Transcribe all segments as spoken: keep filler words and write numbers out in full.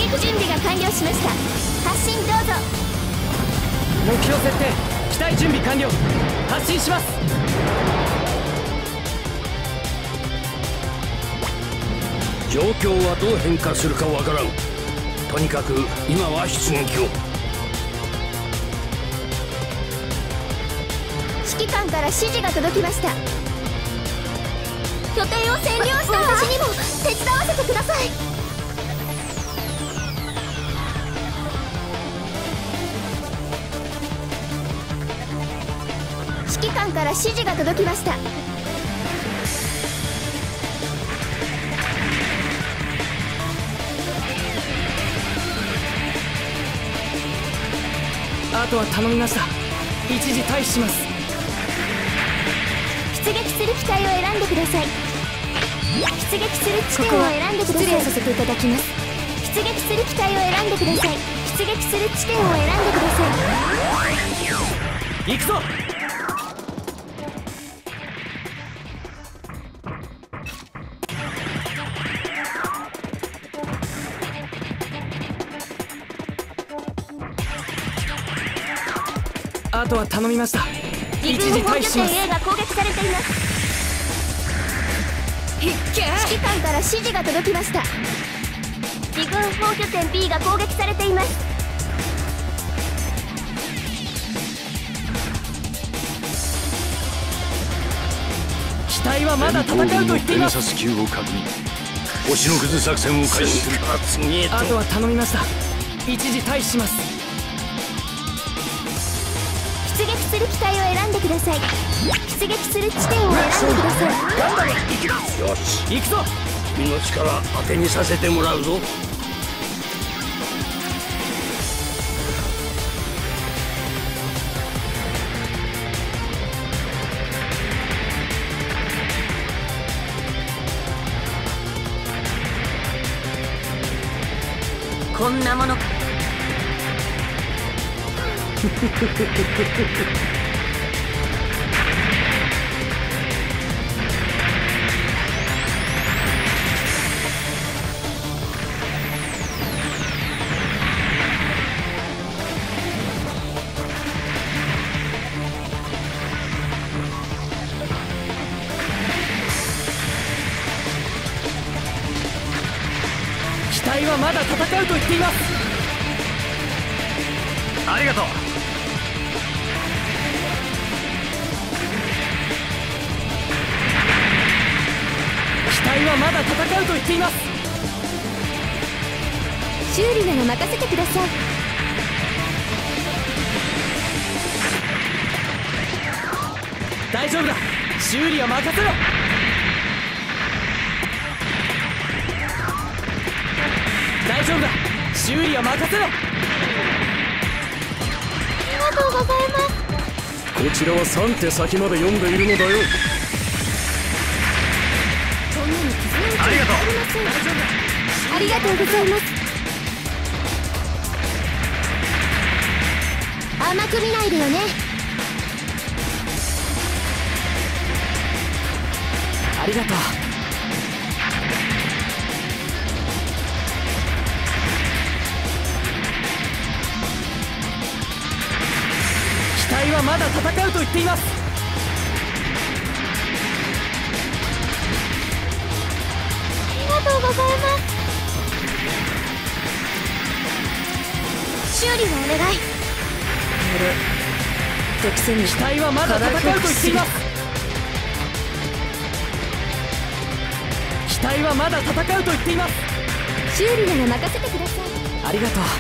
撃準備が完了しました。発進どうぞ。 目標設定、機体準備完了。発進します。 状況はどう変化するかわからん。とにかく今は出撃を。 指揮官から指示が届きました。拠点を占領した私にも手伝わせてください。指揮官から指示が届きました。 あとは頼みました。一時退避します。 出撃する機体を選んでください。出撃する地点を選んでください。失礼させていただきます。出撃する機体を選んでください。出撃する地点を選んでください。 行くぞ。あとは頼みました。一時退避します。 A が攻撃されています。指揮官から指示が届きました。自軍砲拠点 B が攻撃されています。 機体はまだ戦うと言っています。 偵察球を確認。星のくず作戦を開始する。 あとは頼みました。一時退避します。 出撃する機体を選んでください。出撃する地点を選んでください。 頑張れ、行きます。よし、 行くぞ。 君の力当てにさせてもらうぞ。 こんなものか。 機体はまだ戦うと言っています。ありがとう。機体はまだ戦うと言っています。 修理なら任せてください。 大丈夫だ。修理は任せろ。大丈夫だ。修理は任せろ。 ありがとうございます。 こちらはさん手先まで読んでいるのだよ。 そんなに傷なんてありがとう。 ありません。 大丈夫だ。 ありがとうございます。甘く見ないでよね。 ありがとう。機体はまだ戦うと言っています。 ありがとうございます。修理をお願い。 敵戦に機体はまだ戦うと言っています。機体はまだ戦うと言っています。 修理なら任せてください。 ありがとう。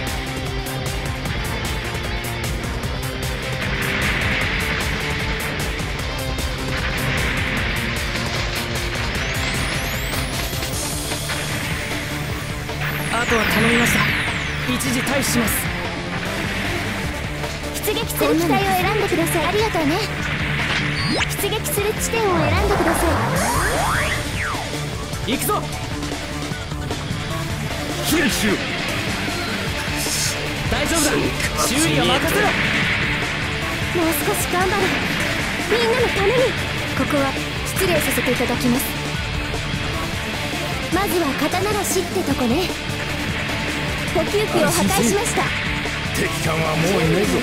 あとは頼みました。一時退避します。 出撃する機体を選んでください。ありがとうね。出撃する地点を選んでください。行くぞ。 修理しろ。 大丈夫だ。修理は任せろ。 もう少し頑張る。みんなのために。ここは失礼させていただきます。まずは刀の師ってとこね。 補給機を破壊しました。 敵艦はもういねえぞ。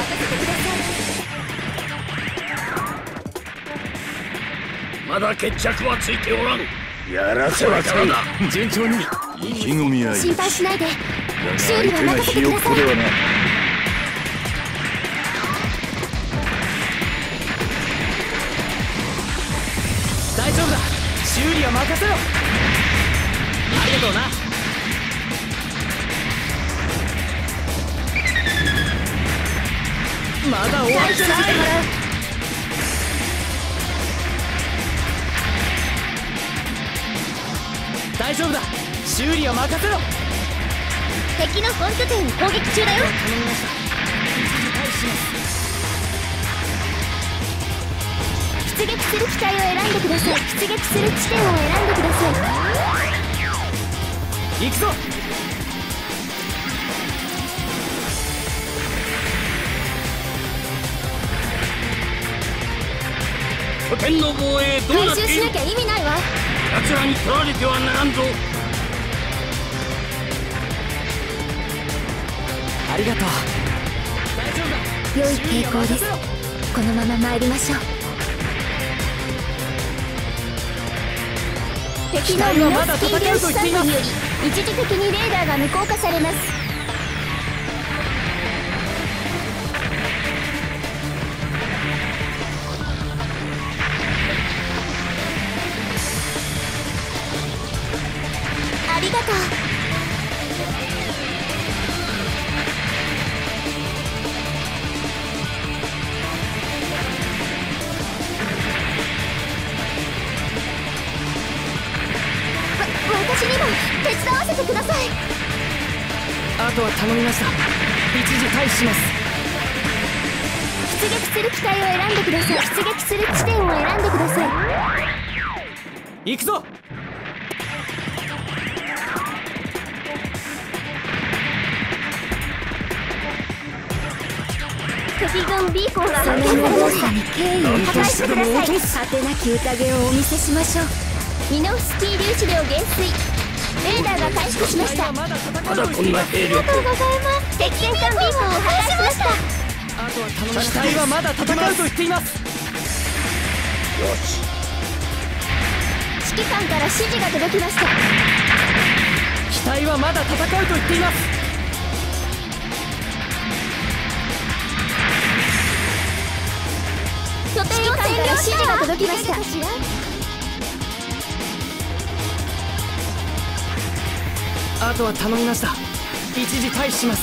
まだ決着はついておらん。やらせはからだ。 順調に。 意気込み合い。 心配しないで。修理は任せてください。 大丈夫だ。修理は任せろ。ありがとうな。まだ終わってない。大丈夫だ。修理は任せろ。 敵の本拠点に攻撃中だよ。 頼みました。一時退避します。 出撃する機体を選んでください。出撃する地点を選んでください。 行くぞ。 拠点の防衛どうなっている。 回収しなきゃ意味ないわ。 奴らに取られてはならんぞ。 ありがとう。大丈夫だ。 良い傾向です。このまま参りましょう。敵のミノスキー粒子散布により一時的にレーダーが無効化されます。ありがとう。私にも手伝わせてください。 あとは頼みました。一時退避します。 出撃する機体を選んでください。出撃する地点を選んでください。 行くぞ。 敵軍ビーコンが破壊されました。敬意を破壊してください。果てなき宴をお見せしましょう。ミノフスキー粒子量減衰。レーダーが回復しました。 まだこんな兵力。 ありがとうございます。敵艦艦ビーコンを破壊しました。 あとは頼みました。機体はまだ戦うと言っています。 よし。 指揮官から指示が届きました。 機体はまだ戦うと言っています。 拠点官から指示が届きました。 あとは頼みました。一時退避します。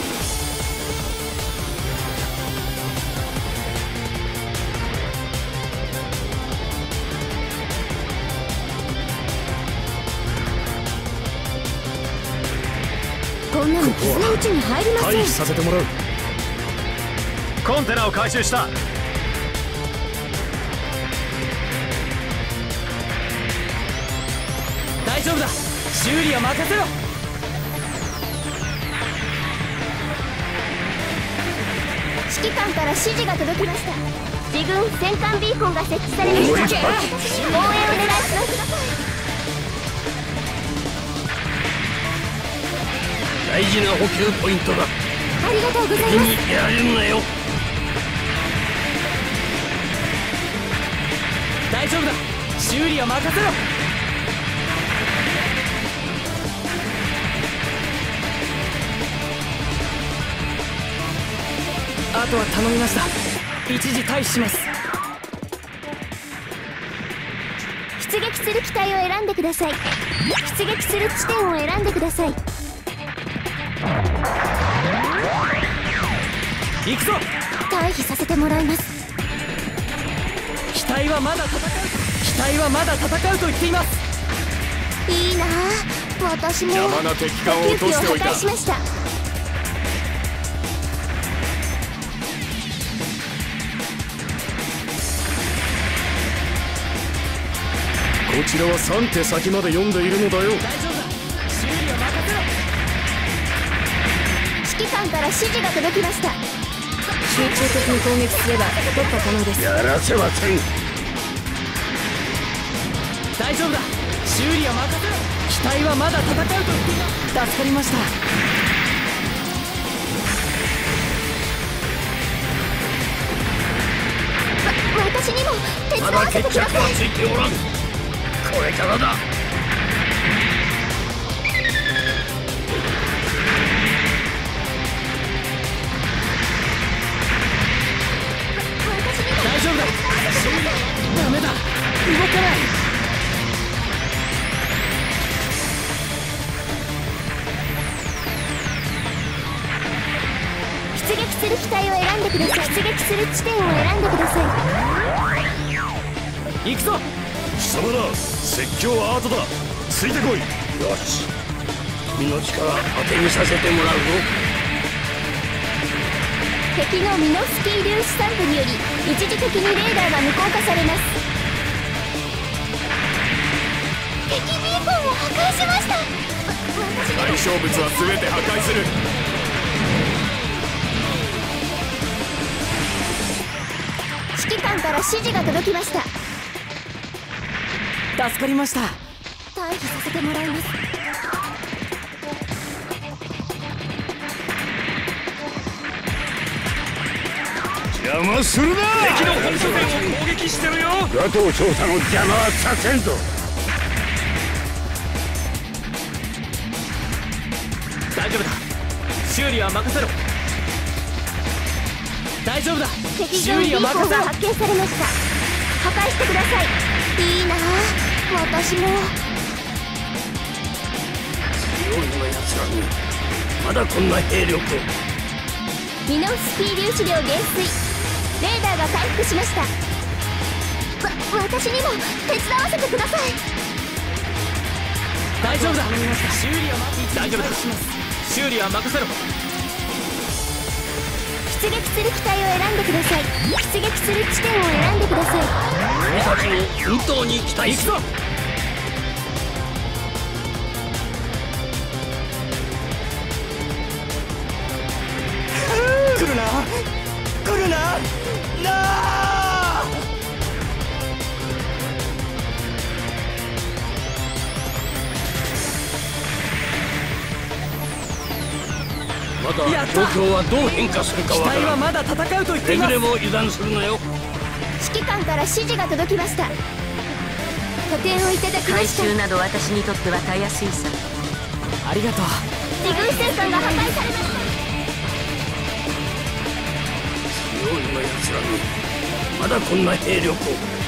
こんなの傷のうちに入りません。 退避させてもらう。コンテナを回収した。 大丈夫だ。修理は任せろ。 指揮官から指示が届きました。自軍戦艦ビーコンが設置されました。防衛お願いします。 大事な補給ポイントだ。 ありがとうございます。 にやれるなよ。 大丈夫だ。修理は任せろ。あとは頼みました。一時退避します。 出撃する機体を選んでください。出撃する地点を選んでください。 行くぞ。 退避させてもらいます。 機体はまだ戦う。機体はまだ戦うと言っています。 いいなあ。私も邪魔な敵艦を落としておいた。 補給機を破壊しました。 こちらはさん手先まで読んでいるのだよ。 大丈夫だ。修理は任せろ。 指揮官から指示が届きました。 集中的に攻撃すれば突破可能です。 やらせません。 大丈夫だ。修理は任せろ。 機機体はまだ戦うと言っています。助かりました。 私にも手伝まだわせてください。 決着はついておらん。これからだ。 私にも大丈夫だ。ダメだ、動かない。 出撃する機体を選んでください。出撃する地点を選んでください。 行くぞ。 貴様だ。説教アートだ。ついてこい。よし、君の力当てにさせてもらうぞ。 敵のミノフスキー粒子散布により一時的にレーダーが無効化されます。敵ビーコンを破壊しました。私にも対象物は全て破壊する。 指揮官から指示が届きました。 助かりました。 退避させてもらいます。 邪魔するな。敵の本拠点を攻撃してるよ。ガトー調査の邪魔はさせんぞ。 大丈夫だ、修理は任せろ。大丈夫だ、 敵軍ビーコンが発見されました。破壊してください。いいなあ、私も。 妙な奴らにまだこんな兵力。 ミノフスキー粒子量減衰。レーダーが回復しました。わ私にも手伝わせてください。 大丈夫だ、修理は大丈夫だ、修理は任せろ。 出撃する機体を選んでください。出撃する地点を選んでください。 君たちの奮闘に期待する。 行くぞ。来るな、来るな、なあ。 まだ状況はどう変化するかわからん。 機体はまだ戦うと言っています。 くれぐれも油断するなよ。 指揮官から指示が届きました。拠点をいただきま回した。 収など私にとってはたやすいさ。 ありがとう。 自軍戦艦が破壊されました。 妙な奴らにまだこんな兵力を。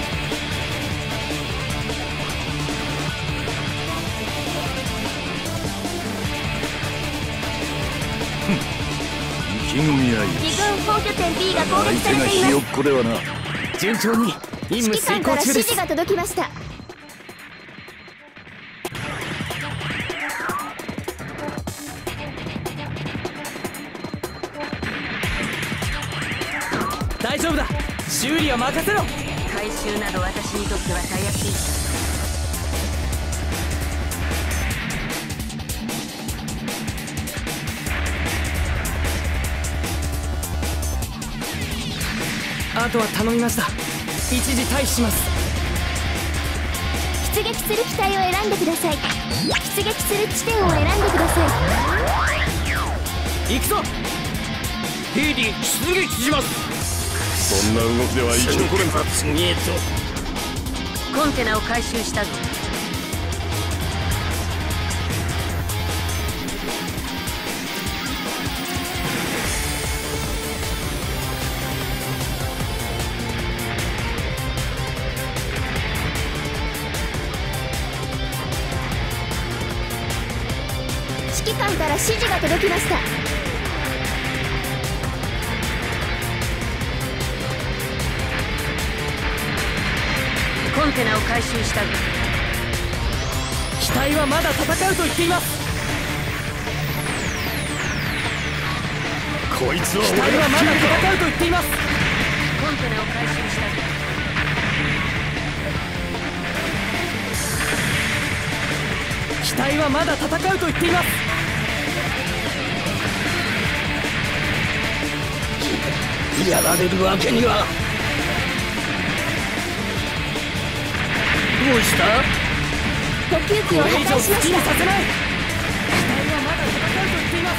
意気込みやよし。 自軍本拠点 B が攻撃さ相手がれています。 ひよっこではな。 順調に任務指揮官から遂行中です。 指示が届きました。 大丈夫だ、修理は任せろ。 回収など私にとってはたやすいさ。 あとは頼みました。一時退避します。 出撃する機体を選んでください。出撃する地点を選んでください。 行くぞ。 兵に出撃します。そんな動きでは生き残れんぞ。次へと。 コンテナを回収したぞ。 指揮官から指示が届きました。 コンテナを回収したぞ。 機体はまだ戦うと言っています。 こいつは機体はまだ戦うと言っています。 コンテナを回収したぞ。 機体はまだ戦うと言っています。 やられるわけには。どうした？ 補給機を破壊しました。 好きにさせない。機体はまだ戦うと言っています。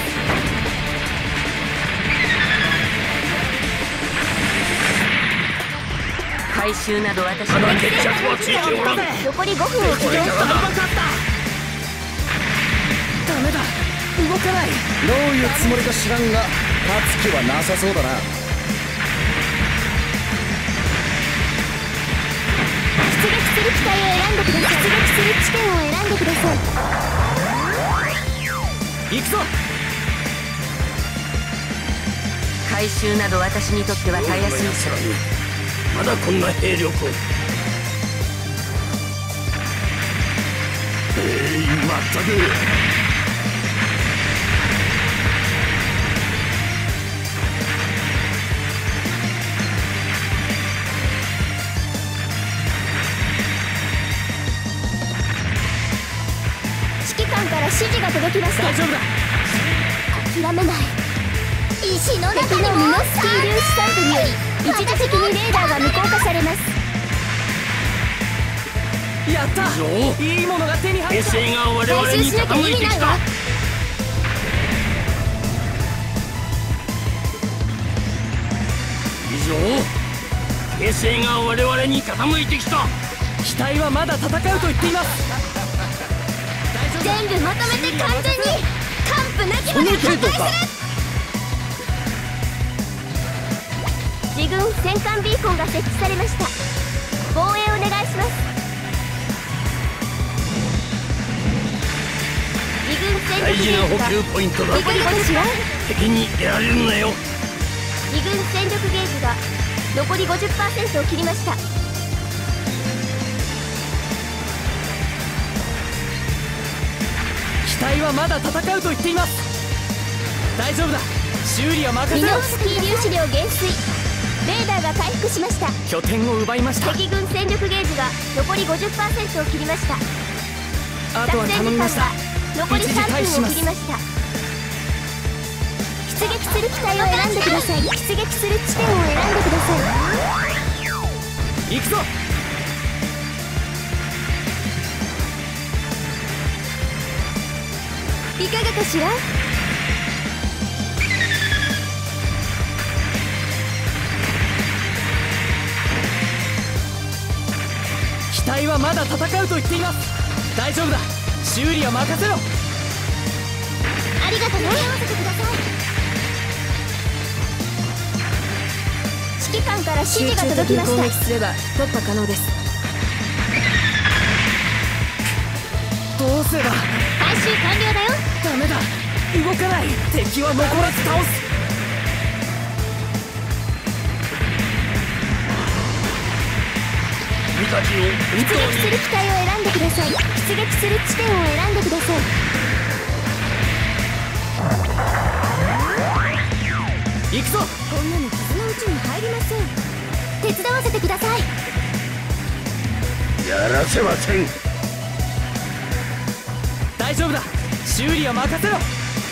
回収など私まだに決着はついておらん。 残りごふんを切りました。 ダメだ、動かない。どういうつもりか知らんが勝つ気はなさそうだな。 出撃する機体を選んでください。出撃する地点を選んでください。 行くぞ。 回収など私にとってはたやすい。 まだこんな兵力を。えい、まったく。 指揮官から指示が届きました。 大丈夫だ。 諦めない。石の中にもミノスキー粒子散布により一時的にレーダーが無効化されます。 やった。いいものが手に入った。 衛星が我々に傾いてきた。以上、衛星が我々に傾いてきた。 機体はまだ戦うと言っています。 全部まとめて完全に完膚なきまで破壊する。自軍戦艦ビーコンが設置されました。防衛お願いします。自軍戦大事な補力ゲージが給ポイントだ。 残りごふん。 敵にやられるなよ。 自軍戦力ゲージが残り ごじゅっパーセント を切りました。 機体はまだ戦うと言っています。大丈夫だ、修理は任せろ。 ミノフスキー粒子量減衰。レーダーが回復しました。 拠点を奪いました。 敵軍戦力ゲージが残り ごじゅっパーセント を切りました。 あとは頼みました。 残りさんぷんを切りました。出撃する機体を選んでください。出撃する地点を選んでください。 行くぞ。 いかがかしら。 機体はまだ戦うと言っています。大丈夫だ、修理は任せろ。 ありがとね。合わせてください。指揮官から指示が届きました。 攻撃すれば突破可能です。 どうすれば。 回収完了だよ。 ダメだ、動かない。敵は残らず倒す。 君たちを本出当に撃する機体を選んでください。出撃する地点を選んでください。 行くぞ。 こんなの傷のうちに入りません。手伝わせてください。 やらせません。 大丈夫だ、修理は任せろ。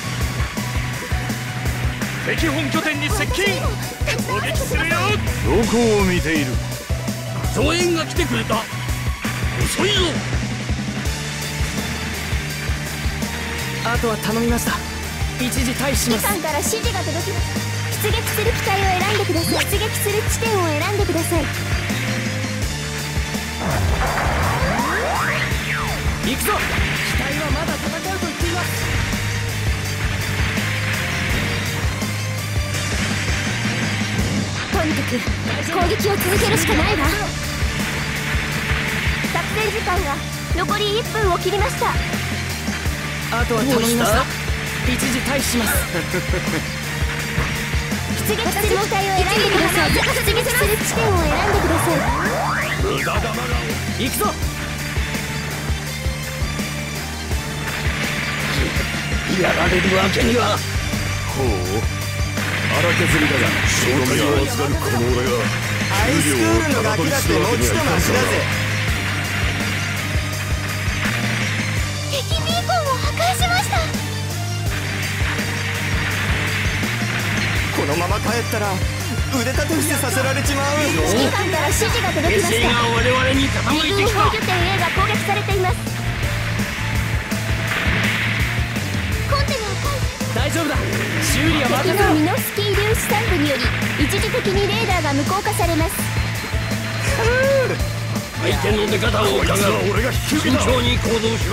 敵本拠点に接近。攻撃するよ。 どこを見ている。 増援が来てくれた。遅いぞ。 あとは頼みました。一時退避します。 指揮官から指示が届きます。出撃する機体を選んでください。出撃する地点を選んでください。 行くぞ。機体はまだ戦うと言っています。 とにかく攻撃を続けるしかないわ。作戦時間が残りいっぷんを切りました。 あとは頼みました。一時退避します。 出撃する機体を選んでください。出撃する地点を選んでください。 無駄だな。 行くぞ。 やられるわけには。 ほう、荒削りだが正体を預かるこの俺がハイスクールのガキだって後となしだぜ。 敵ビーコンを破壊しました。 このまま帰ったら腕立て伏せさせられちまう。 指揮官から指示が届きました。 衛星が我々に傾いてきた。 自軍本拠点 A が攻撃されています。 大丈夫だ。修理は任敵せろ。 のミノフスキー粒子散布により一時的にレーダーが無効化されます。 相手の出方を伺う。 俺が引き受けた。 慎重に行動しろ。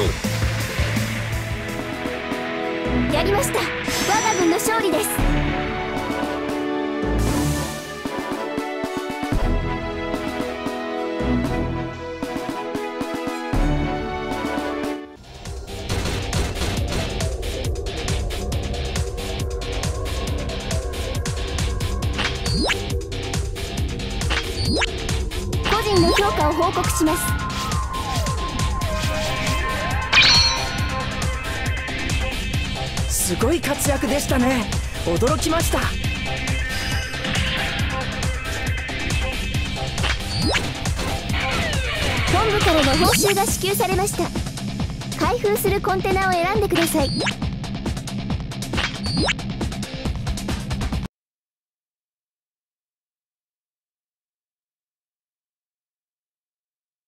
やりました。我が軍の勝利です。個人の評価を報告します。 すごい活躍でしたね。驚きました。 本部からの報酬が支給されました。開封するコンテナを選んでください。